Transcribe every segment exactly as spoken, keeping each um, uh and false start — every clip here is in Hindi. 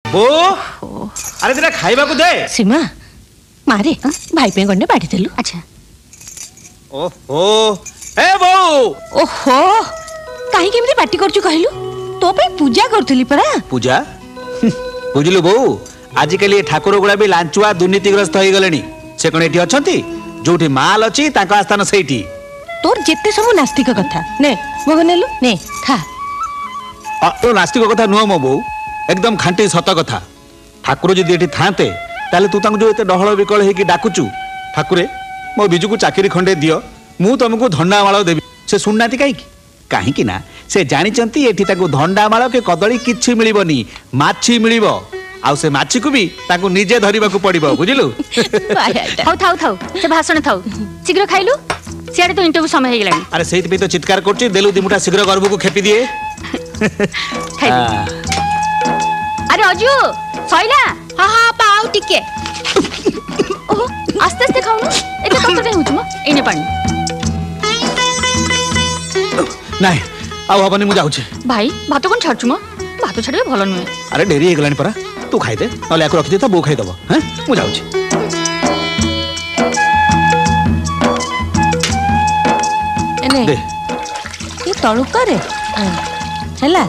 बो अरे तेरा खाइबा को दे सीमा मारे भाई पे गंडे बाटी देलु। अच्छा ओहो ए बो ओहो काहे केमती पार्टी करछु कहलु तो पे पूजा करथली परा। पूजा बुझलु बो आजिकल ठाकुर गुड़ा भी लांचुआ दुर्नीतिग्रस्त हो गलेनी से कोन एठी अछंती जोठी माल अछि ताका आस्थान सेठी तोर जेते सब नास्तिक कथा ने मगो नेलु ने खा आ तो नास्तिक कथा नुह मो बो एकदम खांटी सत कथा ठाकुर जदि एठी थाते ताले तू तांको जो एते डहळ विकळ हे कि डाकुचू ठाकुरे मो बिजू को चाकरी खंडे दियो मु तुमको धंडा माळ देबी से सुननाती काई काहे कि ना से जानि चंती एठी ताको धंडा माळ के कदली किछि मिलिबनी माछि मिलिबो आउ से माछि को भी ताको निजे धरिबा को पड़िबो बुझिलु। थाउ थाउ थाउ से भाषण थाउ शीघ्र खाइलु सियाडे तो इंटरव्यू समय हे गेलानी। अरे सेति पे तो चित्कार करछि देलु दिमुटा शीघ्र गर्भ को खेपी दिए खाइ अरे अजू सइला हां हां पाउ टिके ओहो आस्ते आस्ते खाउ न एते कष्ट दे होछु म एने पानी नाही आउ हबनी मु जाउछि भाई भात कोन छाडछु म भात छाडे भलो न। अरे डेरी हे गेलानी परा तू खाइ दे नले आको रखि दे त बो खाइ दबो हैं मु जाउछि एने दे ये तळु करे हला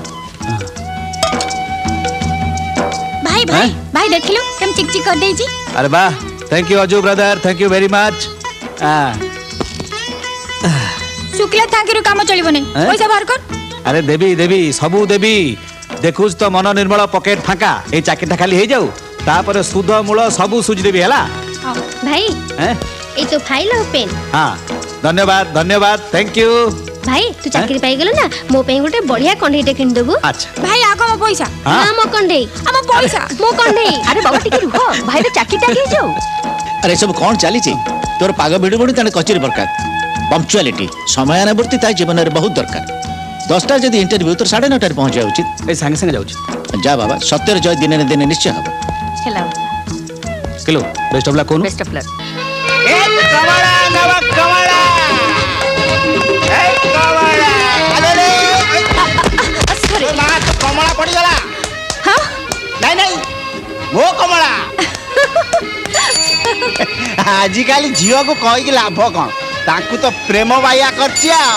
भाई भाई भाई देखिलो केम चिक चिक कर देई छी। अरे वाह thank you Aju brother thank you very much हां शुक्ला थांकीरो काम चलिबो नै पैसा बाहर कर। अरे देवी देवी सबू देवी देखुस तो मन निर्मल पॉकेट फाका ए चाकरीटा खाली हे जाऊ तापर सुध मूल सबू सुझ देबी हला भाई हैं ए तो फाइल और पेन। हां धन्यवाद धन्यवाद थैंक यू भाई तू चाकरी पाई गेलो ना मो पे गोटे बढ़िया कंढईटे किन देबो। अच्छा भाई आको मो पैसा ना मो कंढई हम पैसा मो कंढई अरे बाबा टिके रुह भाई रे चाकरी टाके जाऊ। अरे सब कोन चाली छी तोर पाग भिडु बडी तने कचरी बरकत पंक्चुअलिटी समयानुवर्ती ता जीवन रे बहुत दरकार दसटा जदि इंटरव्यू तो साढ़े नौटा पहुंच जाए उचित ए संगे संगे जाउछि जा बाबा सत्यर जय दिन ने दिन निश्चय हबो हेलो किलो बेस्ट ऑफ लक कोन बेस्ट ऑफ लक एक कमला नव कमला एक कमला अरे रे सॉरी मां तो कमला पड़ी गला हां नहीं नहीं वो कमला आजि काली झियो को कहि कि लाभ कोन ताकू तो प्रेम बाया करछि आ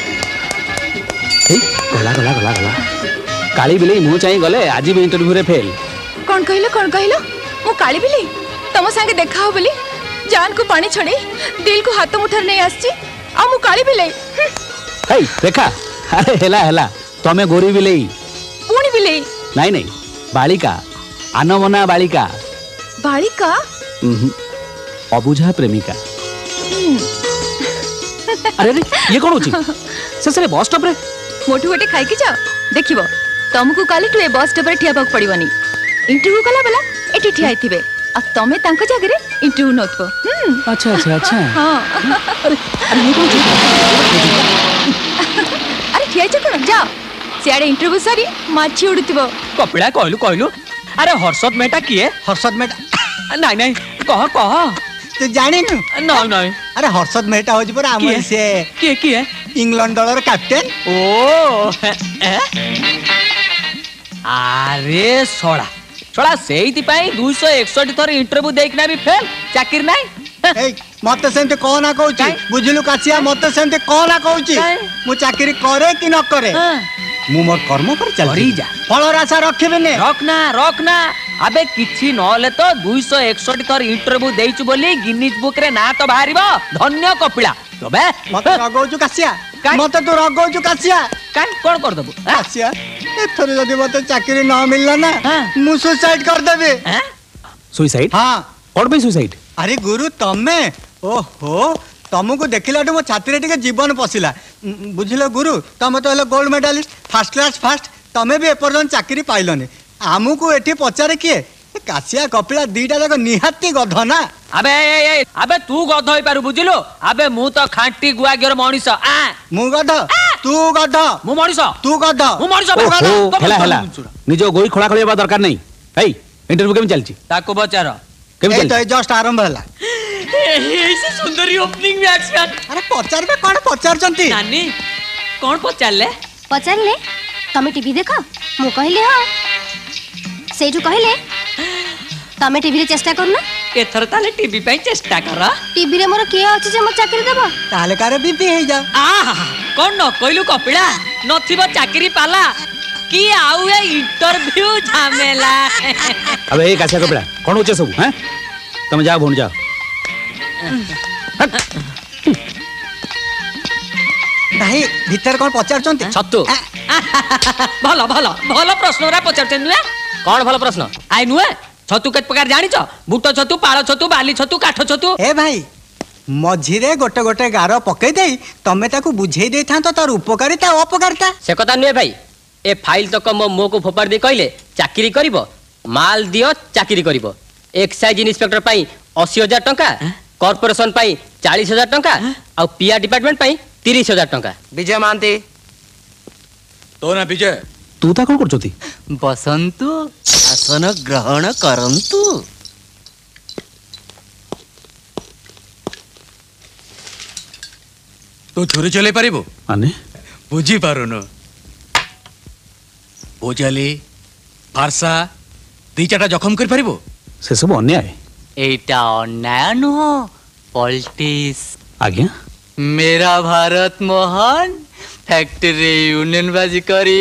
ए गला गला गला गला काली बिले मु चाहि गले आज भी इंटरव्यू रे फेल कौन कहलो कौन कहलो मो काली बिले तम संगे देखा हो बोली जान को पानी छड़े दिल को हाथ मुठार नहीं आछी आ मु काली बिले हे देखा अरे हेला हेला तमे गोरी बिले पूणी बिले नहीं नहीं बालिका आनमना बालिका बालिका अबुझा प्रेमिका अरे रे ये कौन होची ससरे बस स्टॉप रे मोटू गोटे खाई के जाओ देखिबो तुमको काली टू ए बस स्टॉप रे ठिया पाक पड़िबनी इंटरव्यू कला बेला एठी ठिया आइथिबे आ तमे तांको जागे रे इंटरव्यू नतबो हम अच्छा अच्छा अच्छा हां अरे अरे ये कौन अरे ठिया छ कोन जाओ सियाडे इंटरव्यू सारी माछी उड़तिबो कपिला कहलु कहलु अरे हर्षद मेटा किए हर्षद मेटा नहीं नहीं कह कह तू जानी न नहीं नहीं अरे हर्षद मेटा होज पर हम से के किए इंग्लैंड दलर कैप्टन ओ अरे सोड़ा सोड़ा सेइति पाई दो सौ इकसठ थर इंटरव्यू देखना भी फेल चाकरी नहीं ए मते सेंते को ना कहूची बुझलु कासिया मते सेंते को ना कहूची मु चाकरी करे कि न करे मु मोर कर्म पर चल करी जा फलर आशा रखबे ने रखना रखना अबे किछि नले तो दो सौ इकसठ थर इंटरव्यू देइछु बोली गिनीज बुक रे ना तो बाहरिबो धन्य कपिला तबे मते रगौचु कासिया मते तो रगौचु कासिया काई कोन कर दबो कासिया एथरे जदी मते चाकरी न मिलला ना मु सुसाइड कर देबे हैं सुसाइड हां कोन पे सुसाइड अरे गुरु तमे ओहो तुमको देखला मो छाती टे जीवन पशिला बुझल गुरु तुम तो hello gold medalist first class fast तमें भी एपर्तन चाकरी पाइलनि आमको एठी पचारे किए कासिया कपिला दीटा जाक निहाती गध ना अबे ए ए अबे तू गध होई पारु बुझिलो अबे मु तो खांटी गुआगियर मणिस आ मु गध तू गध मु मणिस तू गध मु मणिस हेला हेला निजो गोई खोला खोलिबा दरकार नहीं हे इंटरव्यू केम चलची ताको बचार केम चल तो जस्ट आरंभ हला ऐसे सुंदरी ओपनिंग मैच मैन अरे पचार बे कोन पचार चंती नानी कोन पचारले पचारले तमे टीवी देखो मु कहले हो ସେଇଠୁ କହିଲେ ତମେ ଟିଭିରେ ଚେଷ୍ଟା କରୁନ। ଏଥର ତାହେଲେ ଟିଭି ପାଇଁ ଚେଷ୍ଟା କର। ଟିଭିରେ ମୋର କିଏ ଅଛି ଯେ ମୋ ଚାକିରି ଦେବ? ତାହେଲେ କାର ବିପି ହେଇଯାଉ। ଆହା କଣ ନ କହିଲୁ କପିଳା, ନଥିବ ଚାକିରି ପାଲା କି ଆଉ ଏ ଇଣ୍ଟରଭ୍ୟୁ ଝାମେଲା। अब ए कासिया कपड़ा कौन होचे सब हैं तुम जाओ भून जाओ। ଭାଇ ଭିତରେ କଣ ପଚାରୁଛନ୍ତି? ଛତୁ ଭଲ ଭଲ ଭଲ ପ୍ରଶ୍ନ ଗୁରା ପଚାରୁଛନ୍ତି ନୁହେଁ? କଣ ଭଲ ପ୍ରଶ୍ନ? ଆଇ ନୁହେଁ ଛତୁ କେତେ ପ୍ରକାର ଜାଣିଛ? ବୁଟ ଛତୁ, ପାଳ ଛତୁ, ବାଲି ଛତୁ, କାଠ ଛତୁ। ଏ ଭାଇ ମଝିରେ ଗୋଟେ ଗୋଟେ ଗାର ପକେଇ ଦେଇ ତମେ ତାକୁ ବୁଝେଇ ଦେଇଥାନ୍ତ ତାର ଉପକାରିତା ଅପକାରିତା। से कथा नुहे भाई, ए फाइल तक मो मो को फोपाड़ दे कहले चाकरी करिवो, माल दियो चाकरी करिवो। एक्साइज इन्स्पेक्टर पाई अस्सी हजार टंका, कॉर्पोरेशन पाई चालीस हजार टंका, आ पीआर डिपार्टमेंट पाई तीस हजार टंका। विजय महांती तो ना विजय तू ता कौन करछोती? बसंतु आसन ग्रहण करंतु। तू छुरी चले पारिबो माने बुझी पारुनो। ओजाली फारसा दी चाटा जखम कर पारिबो? से सब अन्याय। एटा अन्याय नुह पॉलिटिक्स। आज्ञा मेरा भारत मोहन फैक्ट्री यूनियन बाजी करी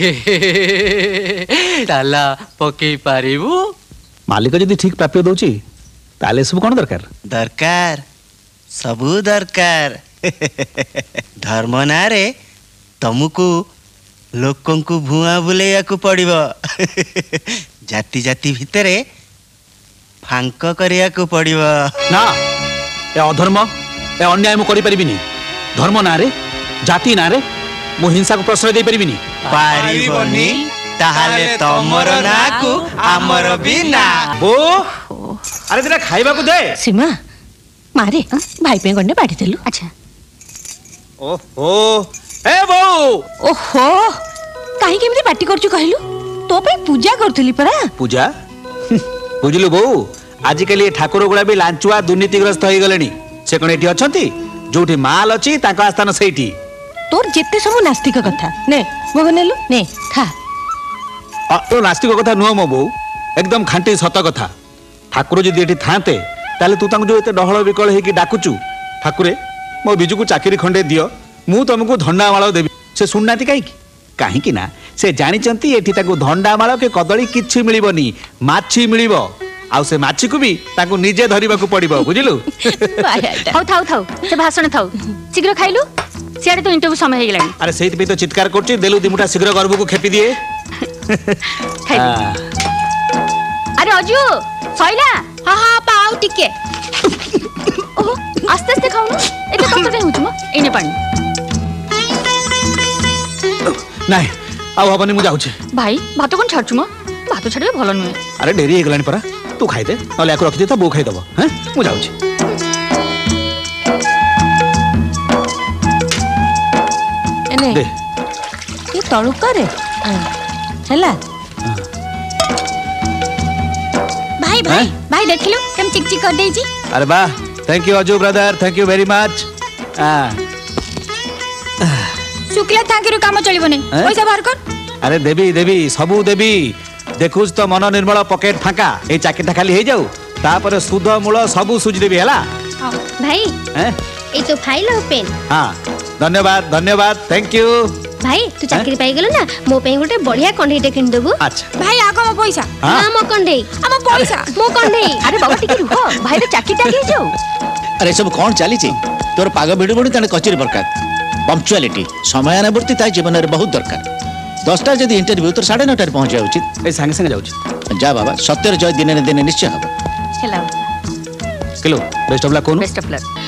ताला पकई पारिबु? मालिक जदी ठीक प्राप्य दउची ताले सब कोन दरकार? दरकार सबू दरकार। धर्म नारे तुमको लोकों को भुआ बुलेया को पड़िबो। जाति जाति भितरे फांक करिया को पड़िबो। ना ए अधर्म ए अन्याय मु करि परिबिनी। धर्म नारे जाति नारे मु हिंसा को प्रश्रय दे परिबिनी। पारिबोनी ताहाले तमर ना को आमर भी ना। बो अरे तेरा खाइबा को दे। सीमा मारे भाई पे गंडे बाड़ी देलु। अच्छा ओहो ए बो ओहो काहे केमती पार्टी करछु कहलु? तो पे पूजा करथली परा। पूजा बुझलु बो आजिकली ठाकुर गुड़ा भी लांचुआ दुर्नीतिग्रस्त हो गलेनी। से कोन एठी अछंती जोठी माल अछि ताका आस्थान सेठी। तोर जेते सब नास्तिक कथा ने मगो नेलु ने खा। आ तो नास्तिक कथा नुह मो बो एकदम खांटी सत कथा। ठाकुर जदी एठी थाते ताले तू तांको जो एते डहळ विकळ हेकी डाकुचू ठाकुरे मो बिजू को चाकरी खंडे दियो मु तुमको धंडामाଳ देबी। से सुननाती काई काहे कि ना से जानि चंती एठी ताको धंडामाळ के कदली किछि मिलिबनी माछि मिलिबो। आउ से माछि को भी ताको निजे धरिबा को पड़िबो बुझिलु। थाउ थाउ थाउ से भाषण थाउ शीघ्र खाइलु सियाडे तो इंटरव्यू समय हे गेलानी। अरे सेति पे तो चित्कार करछि देलु दिमुटा शीघ्र गर्भ को खेपी दिए। अरे अजू सइला हां हां पाउ टिके। ओहो आस्ते आस्ते खाऊ ना एते कष्ट काहे होछु म एने पानी। नाही आउ हबनी मु जाउछि। भाई भात कोन छाडछु म भात छाडबे भलो नुहे। अरे डेरी हे गलानी परा तू खाइ दे नले आको रखि दे त बो खाइ दबो हैं मु जाउछि। एने दे ये तळु करे हैला। भाई भाई भाई देखिलो केम चिक चिक कर देई छी। अरे वाह thank you Aju brother thank you very much. शुक्ला थांकीरु काम चलिबो नै पैसा बाहर कर। अरे देवी देवी सबू देवी देखुस तो मन निर्मल पकेट फांका ए चाकरीटा खाली हे जाऊ तापर सुध मूल सबू सुझ देबी हला। भाई हैं ए तो फाइल और पेन। हां धन्यवाद धन्यवाद थैंक यू। भाई तू चाकरी पाई गेलो ना मो पे गोटे बढ़िया कंढईटे किन देबो। अच्छा भाई आ को पैसा ना मो कंढई आ मो पैसा मो कंढई। अरे बाबा टिके रुह भाई रे चाकरी टाके जाऊ। अरे सब कौन चली तोर पाग भिड़ बड़ी तेने कचेरी बरकत पंक्चुअलिटी समयानुवर्ती ता जीवन में बहुत दरकार। दसटा जदि इंटरव्यू तो साढ़े नौटार पहुंचा उचित। ए संगे संगे जाउछि जा बाबा सत्यर जय दिन दिन निश्चय हम। हेलो किलो बेस्ट ऑफ लक कोन बेस्ट ऑफ लक।